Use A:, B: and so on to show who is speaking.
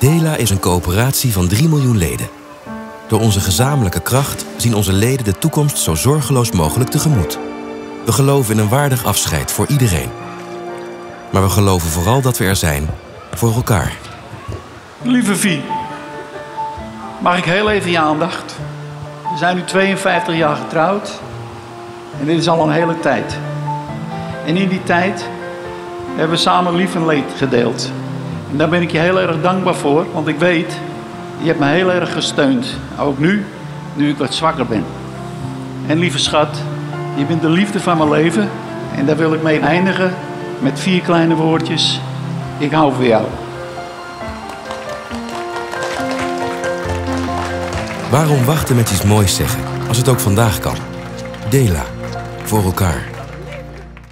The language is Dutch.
A: Dela is een coöperatie van 3 miljoen leden. Door onze gezamenlijke kracht zien onze leden de toekomst zo zorgeloos mogelijk tegemoet. We geloven in een waardig afscheid voor iedereen. Maar we geloven vooral dat we er zijn voor elkaar.
B: Lieve Vie, mag ik heel even je aandacht? We zijn nu 52 jaar getrouwd en dit is al een hele tijd. En in die tijd hebben we samen lief en leed gedeeld. En daar ben ik je heel erg dankbaar voor, want ik weet, je hebt me heel erg gesteund. Ook nu ik wat zwakker ben. En lieve schat, je bent de liefde van mijn leven en daar wil ik mee eindigen met 4 kleine woordjes. Ik hou van jou.
A: Waarom wachten met iets moois zeggen, als het ook vandaag kan? Dela, voor elkaar.